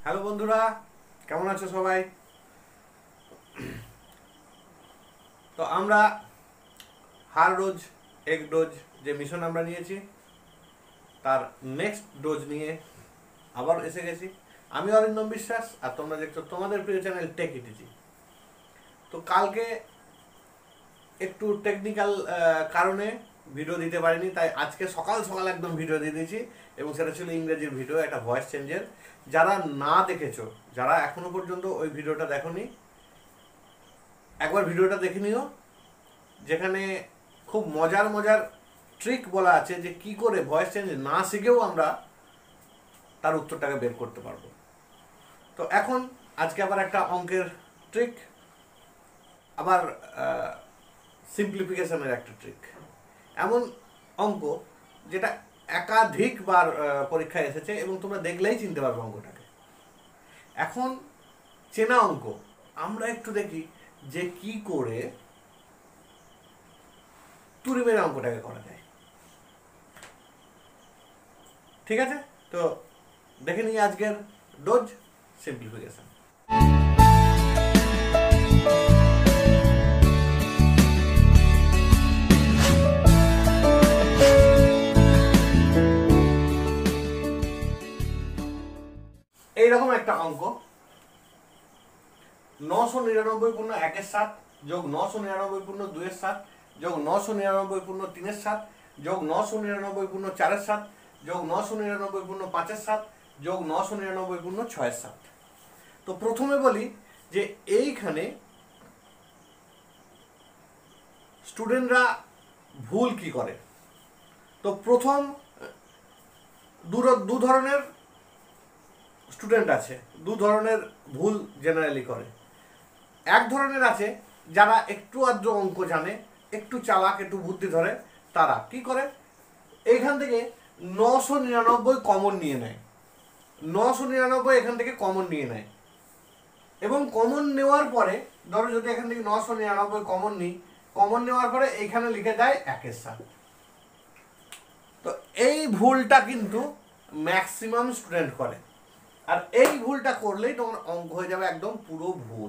Hello বন্ধুরা, কেমন আছো সবাই? তো আমরা হার ডোজ এক ডোজ যে মিশন আমরা নিয়েছি তার নেক্সট ডোজ নিয়ে আবার এসে গেছি। আমি অরিন্দম বিশ্বাস, আর তোমরা দেখছো তোমাদের প্রিয় চ্যানেল টেক ইটিজি। তো কালকে একটু টেকনিক্যাল কারণে ভিডিও দিতে পারিনি, তাই আজকে সকাল সকাল একদম ভিডিও দিয়ে দিয়েছি, এবং সেটা ছিল ইংরেজির ভিডিও, একটা ভয়েস চেঞ্জের। যারা না দেখেছো, যারা এখনো পর্যন্ত ওই ভিডিওটা দেখোনি, একবার ভিডিওটা দেখে নিও, যেখানে খুব মজার মজার ট্রিক বলা আছে যে কি করে ভয়েস চেঞ্জ না শিখেও আমরা তার উত্তরটাকে বের করতে পারবো। তো এখন আজকে আবার একটা অঙ্কের ট্রিক, আবার সিম্পলিফিকেশনের একটা ট্রিক, এমন অঙ্ক যেটা একাধিকবার পরীক্ষায় এসেছে এবং তোমরা দেখলেই চিনতে পারবে অঙ্কটাকে। এখন চেনা অঙ্ক আমরা একটু দেখি যে কি করে তুড়ি মেরে অঙ্কটাকে করা যায়। ঠিক আছে, তো দেখে নিই আজকের ডোজ সিম্পলিফিকেশন। এইরকম একটা অঙ্ক, 999.1/7 যোগ 999.2/7 যোগ 999.3/7 যোগ 999.4/7 যোগ 999.5/7 যোগ 999.6/7। তো প্রথমে বলি যে এইখানে স্টুডেন্টরা ভুল কি করে। তো প্রথম দু ধরনের স্টুডেন্ট আছে, দু ধরনের ভুল জেনারেলি করে। এক ধরনের আছে যারা একটু আধটু অঙ্ক জানে, একটু চালাক, একটু বুদ্ধি ধরে, তারা কি করে এইখান থেকে 999 কমন নিয়ে নেয়। 999 এখান থেকে কমন নিয়ে নেয়, এবং কমন নেওয়ার পরে ধরো যদি এখান থেকে 999 কমন নিই, কমন নেওয়ার পরে এইখানে লিখে দেয় 1/7। তো এই ভুলটা কিন্তু ম্যাক্সিমাম স্টুডেন্ট করে, আর এই ভুলটা করলেই তোমার অঙ্ক হয়ে যাবে একদম পুরো ভুল।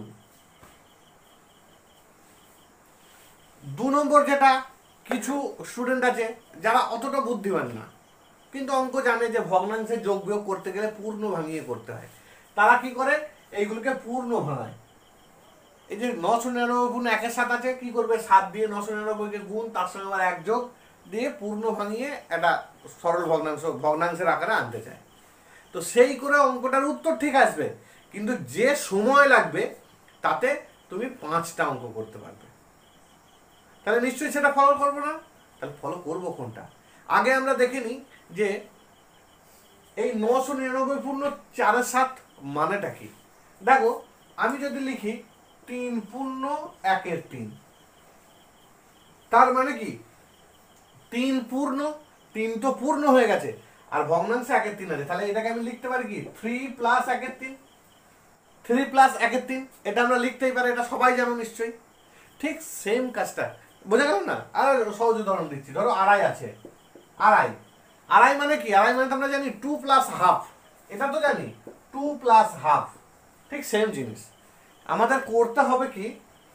2 নম্বর যেটা, কিছু স্টুডেন্ট আছে যারা অতটা বুদ্ধিমান না, কিন্তু অঙ্ক জানে যে ভগ্নাংশে যোগ বিয়োগ করতে গেলে পূর্ণ ভাঙিয়ে করতে হয়। তারা কি করে এইগুলোকে পূর্ণ ভাঙায়। এই যে 999.1/7 আছে, কি করবে 7 দিয়ে 999-কে গুণ, তার সঙ্গে আবার 1 যোগ দিয়ে পূর্ণ ভাঙিয়ে একটা সরল ভগ্নাংশের আকারে আনতে চায়। তো সেই করে অঙ্কটার উত্তর ঠিক আসবে, কিন্তু যে সময় লাগবে তাতে তুমি 5টা অঙ্ক করতে পারবে। তাহলে নিশ্চয়ই সেটা ফলো করবো না। তাহলে ফলো করবো কোনটা? আগে আমরা দেখে নিই যে এই 999.4/7 মানেটা কি। দেখো, আমি যদি লিখি 3 পূর্ণ 1/3, তার মানে কি 3 পূর্ণ, 3 তো পূর্ণ হয়ে গেছে, আর ভগ্নাংশে 1/3 আছে, তাহলে এটাকে আমি লিখতে পারি কি 3 + 1/3। 3 + 1/3 এটা আমরা লিখতেই পারি, এটা সবাই জানো নিশ্চয়ই। ঠিক সেম কাজটা বোঝা গেল না? আর সহজ উদাহরণ দিচ্ছি, ধরো আড়াই আছে। আড়াই মানে কি? আড়াই মানে তো আমরা জানি 2 + ½ এটা তো জানি 2 + ½ ঠিক সেম জিনিস। আমাদের করতে হবে কি,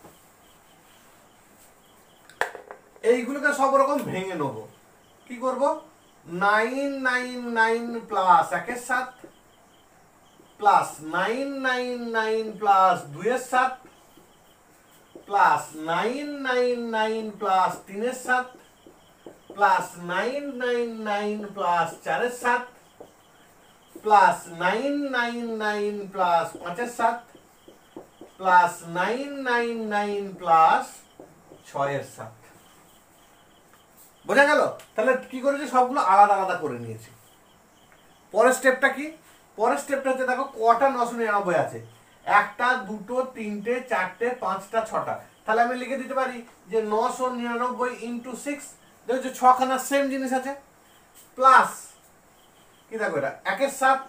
এইগুলোকে সব রকম ভেঙে নেব। কি করব? 999 + 1/7 plus 999 + 2/7 plus 999 + 3/7 plus 999 + 4/7 plus 999 + 5/7 plus 999 + 6/7। বোঝা গেল? তাহলে কি করেছি, সবগুলো আলাদা আলাদা করে নিয়েছি। পরের স্টেপটা কি? পরের স্টেপটা হচ্ছে, দেখো কটা 999 আছে, 1টা 2টো 3টে 4টে 5টা 6টা। তাহলে আমি লিখে দিতে পারি যে 999 × 6, দেখো 6খানা সেম জিনিস আছে, প্লাস কি দেখো এটা 1/7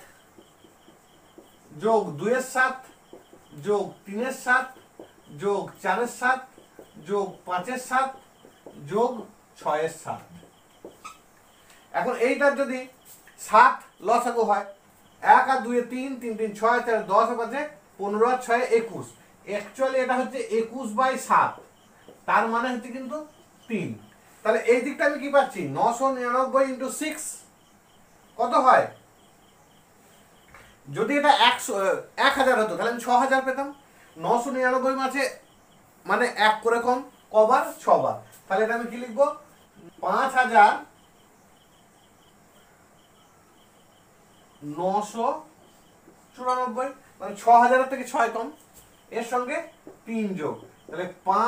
যোগ 2/7 যোগ 3/7 যোগ 4/7 যোগ 5/7 যোগ 6/7। এখন এইটার যদি 7 লসাগু হয়, 1 আর 2 3, 3 3 6 4 10 পাঁচে 15 আর 6 21। অ্যাকচুয়ালি এটা হচ্ছে 21/7, তার মানে হচ্ছে কিন্তু 3। তাহলে এই দিকটা আমি কি পাচ্ছি 999 ইন্টু 6 কত হয়, যদি এটা 1000 হতো তাহলে আমি 6000 পেতাম। 999 মাঝে মানে 1 করে কম, কবার 6 বার। তাহলে এটা আমি কি লিখবো 5994, মানে 6000 থেকে 6 কম, এর সঙ্গে 3 যোগ, তাহলে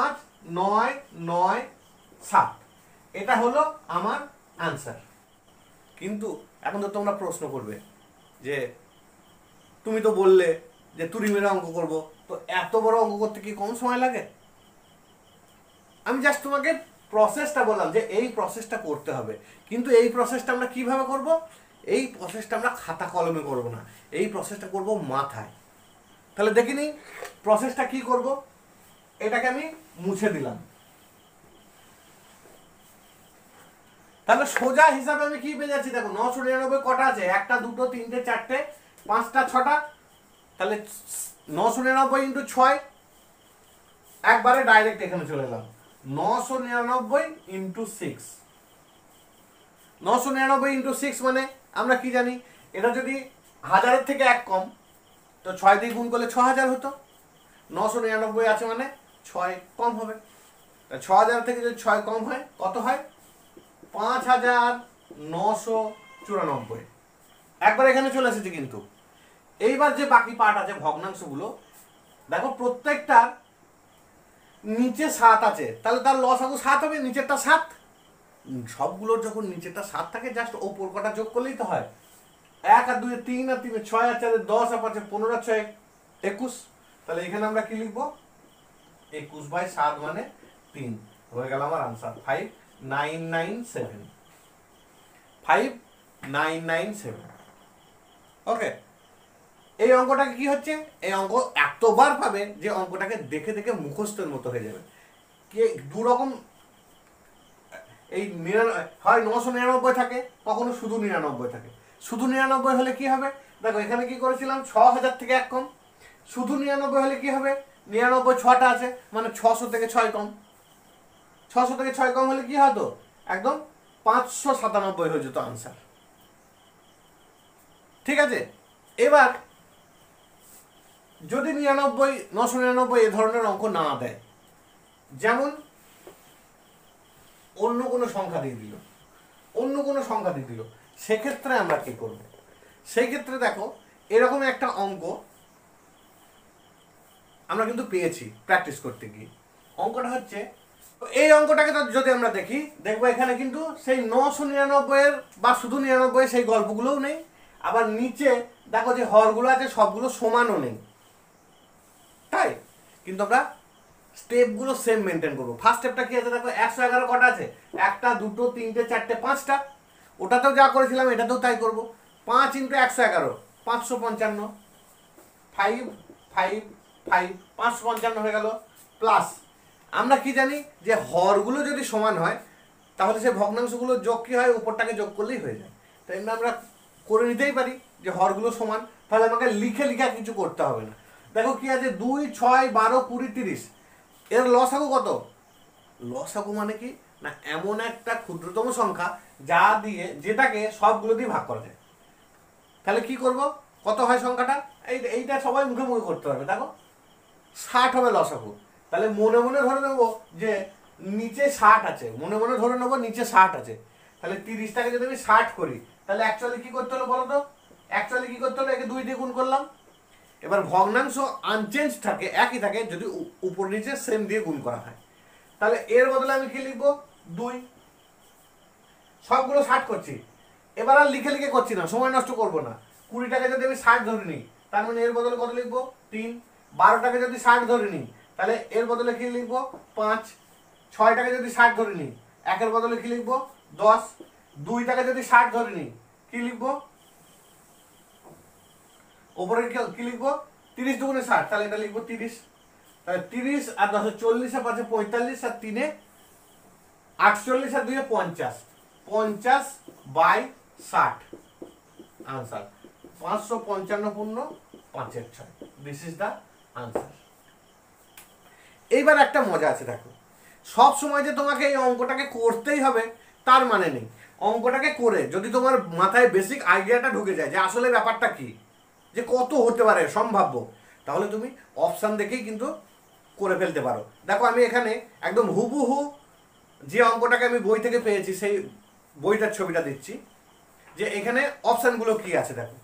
5997। এটা হলো আমার আনসার। কিন্তু এখন তো তোমরা প্রশ্ন করবে যে তুমি তো বললে যে তুড়ি মেরে অঙ্ক করবো, তো এত বড় অঙ্ক করতে কি কম সময় লাগে? আমি জাস্ট তোমাকে প্রসেসটা বললাম যে এই প্রসেসটা করতে হবে, কিন্তু এই প্রসেসটা আমরা কিভাবে করব? এই প্রসেসটা আমরা খাতা কলমে করব না, এই প্রসেসটা করব মাথায়। তাহলে দেখিনি প্রসেসটা কি করব, এটাকে আমি মুছে দিলাম। তাহলে সোজা হিসাবে আমি কি পেয়ে যাচ্ছি, দেখো 999 কটা আছে, 1 2 3 4 5 6টা, তাহলে 999 ইন্টু 6, একবারে ডাইরেক্ট এখানে চলে এলাম। 999 ইন্টু 6, 999 ইন্টু 6 মানে আমরা কি জানি, এটা যদি 1000 থেকে 1 কম, তো 6 দিয়ে গুণ করলে 6000 হতো। 999 আছে মানে 6 কম হবে, 6000 থেকে যদি 6 কম হয় কত হয় 5994। একবার এখানে চলে এসেছে। কিন্তু এইবার যে বাকি পার্ট আছে ভগ্নাংশগুলো, দেখো প্রত্যেকটার নিচে 7 আছে, তাহলে তার লসাগু 7 হবে, নিচেরটা 7। সবগুলোর যখন নিচেরটা 7 থাকে জাস্ট ওপর কটা যোগ করলেই তো হয়। 1 আর 2 3 আর 3 6 আর 4 10 আর 5 15 আর 6 21। তাহলে এখানে আমরা কি লিখবো 21/7 মানে 3 হয়ে গেল আমার আনসার 5997। 5997। ওকে, এই অঙ্কটাকে কি হচ্ছে, এই অঙ্ক এতবার পাবে যে অঙ্কটাকে দেখে দেখে মুখস্থের মতো হয়ে যাবে। কে দু রকম, এই হয় 999 থাকে, কখনো শুধু 99 থাকে। শুধু 99 হলে কি হবে, দেখো এখানে কি করেছিলাম 6000 থেকে 1 কম। শুধু 99 হলে কি হবে, 99 6টা আছে মানে 600 থেকে 6 কম। 600 থেকে 6 কম হলে কি হতো, একদম 597 হয়ে যেত আনসার। ঠিক আছে, এবার যদি 999 এ ধরনের অঙ্ক না দেয়, যেমন অন্য কোনো সংখ্যা দিয়ে দিল, সেক্ষেত্রে আমরা কি করব? সেই ক্ষেত্রে দেখো এরকম একটা অঙ্ক আমরা কিন্তু পেয়েছি প্র্যাকটিস করতে গিয়ে। অঙ্কটা হচ্ছে, এই অঙ্কটাকে যদি আমরা দেখবো এখানে কিন্তু সেই 999 বা শুধু 99 সেই গল্পগুলোও নেই। আবার নিচে দেখো যে হরগুলো আছে সবগুলো সমানও নেই, তাই কিন্তু আমরা স্টেপগুলো সেম মেনটেন করবো। ফার্স্ট স্টেপটা কি আছে, দেখো 111 কটা আছে, 1 2 3 4 5টা। ওটাতেও যা করেছিলাম এটাতেও তাই করব। 5 ইন্টু 111 555, 5 5 5 555 হয়ে গেল। প্লাস আমরা কি জানি যে হরগুলো যদি সমান হয় তাহলে সেই ভগ্নাংশগুলোর যোগ কি হয়, উপরটাকে যোগ করলেই হয়ে যায়। তাই আমরা করে নিতেই পারি যে হরগুলো সমান, তাহলে আমাকে লিখে কিছু করতে হবে না। দেখো কি আছে 2 6 12 20 30, এর লসাগু কত? লসাগু মানে কি না, এমন একটা ক্ষুদ্রতম সংখ্যা যা দিয়ে যেটাকে সবগুলো দিয়ে ভাগ করা যায়। তাহলে কি করব, কত হয় সংখ্যাটা, এইটা সবাই মুখে মুখে করতে হবে। দেখো 60 হবে লসাগু। তাহলে মনে মনে ধরে নেবো যে নিচে 60 আছে, নিচে 60 আছে। তাহলে 30টাকে যদি আমি 60 করি তাহলে অ্যাকচুয়ালি কি করতে হলো বলো তো, একে 2 দিয়ে গুণ করলাম। এবার ভগ্নাংশ আনচেঞ্জ থাকে, একই থাকে যদি উপর নিচে সেম দিয়ে গুণ করা হয়। তাহলে এর বদলে আমি কি লিখবো 2। সবগুলো 60 করছি, এবার আর লিখে করছি না, সময় নষ্ট করব না। 20টাকে যদি আমি 60 ধরে নিই তার মানে এর বদলে কত লিখবো 3। 12টাকে যদি 60 ধরে নিই তাহলে এর বদলে কি লিখবো 5। 6টাকে যদি 60 ধরে নিই একের বদলে কি লিখবো 10। 2টাকে যদি 60 ধরে নিই কি লিখবো, ওপরে কি লিখবো 30 দুগুণে 60, তাহলে এটা লিখবো 30। তাহলে 30 আর 10 40 আর 5 45 আর 3 48 আর 2 50, 50/60 আনসার 555 পূর্ণ 5/6। This is the answer. এইবার একটা মজা আছে, দেখো সব সময় যে তোমাকে এই অঙ্কটাকে করতেই হবে তার মানে নেই। অঙ্কটাকে করে যদি তোমার মাথায় বেসিক আইডিয়াটা ঢুকে যায় যে আসলে ব্যাপারটা কি, যে কত হতে পারে সম্ভাব্য, তাহলে তুমি অপশান দেখেই কিন্তু করে ফেলতে পারো। দেখো আমি এখানে একদম হুবহু যে অঙ্কটাকে আমি বই থেকে পেয়েছি সেই বইটার ছবিটা দিচ্ছি, যে এখানে অপশানগুলো কি আছে। দেখো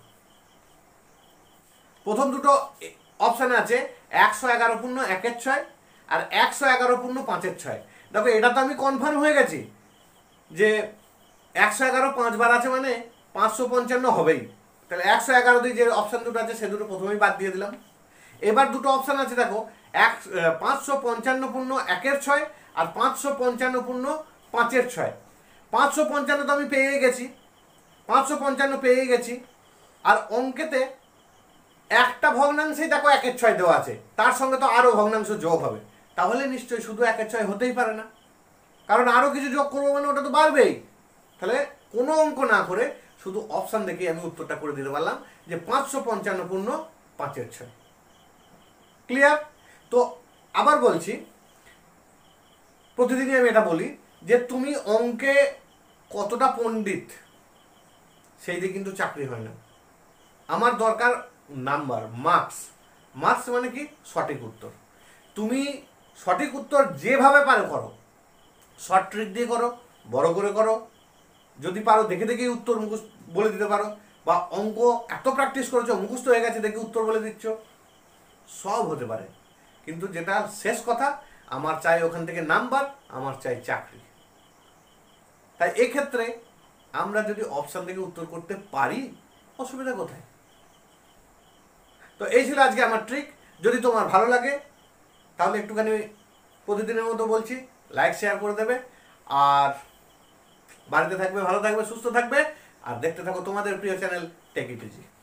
প্রথম দুটো অপশানে আছে 111 পূর্ণ 1/6 আর 111 পূর্ণ 5/6। দেখো এটা তো আমি কনফার্ম হয়ে গেছি যে 111 5 বার আছে মানে 555 হবেই। তাহলে 111 দিয়ে যে অপশান দুটো আছে সে দুটো প্রথমেই বাদ দিয়ে দিলাম। এবার দুটো অপশান আছে, দেখো 555 পূর্ণ 1/6 আর 555 পূর্ণ 5/6। 555 তো আমি পেয়ে গেছি, 555 পেয়ে গেছি। আর অঙ্কেতে একটা ভগ্নাংশেই দেখো 1/6 দেওয়া আছে, তার সঙ্গে তো আরো ভগ্নাংশ যোগ হবে, তাহলে নিশ্চয়ই শুধু 1/6 হতেই পারে না, কারণ আরো কিছু যোগ করবো মানে ওটা তো বাড়বেই। তাহলে কোনো অঙ্ক না করে শুধু অপশান দেখে আমি উত্তরটা করে দিতে পারলাম যে 555 পূর্ণ 5/6। ক্লিয়ার? তো আবার বলছি, প্রতিদিনই আমি এটা বলি যে তুমি অঙ্কে কতটা পণ্ডিত সেই দিয়ে কিন্তু চাকরি হয় না। আমার দরকার নাম্বার, মার্কস। মার্কস মানে কি? সঠিক উত্তর। তুমি সঠিক উত্তর যেভাবে পারো করো, শর্ট ট্রিক দিয়ে করো, বড় করে করো, যদি পারো দেখে দেখেই উত্তর মুখস্থ বলে দিতে পারো, বা অঙ্ক এত প্র্যাকটিস করেছো মুখস্থ হয়ে গেছে দেখে উত্তর বলে দিচ্ছ, সব হতে পারে। কিন্তু যেটা শেষ কথা, আমার চাই ওখান থেকে নাম্বার, আমার চাই চাকরি। তাই এক্ষেত্রে আমরা যদি অপশান থেকে উত্তর করতে পারি, অসুবিধা কোথায়? তো এই ছিল আজকে আমার ট্রিক। যদি তোমার ভালো লাগে তাহলে একটুখানি প্রতিদিনের মতো বলছি লাইক শেয়ার করে দেবে, আর বাড়িতে থাকবে, ভালো থাকবে, সুস্থ থাকবে, আর দেখতে থাকো তোমাদের প্রিয় চ্যানেল টেক ইট ইজি।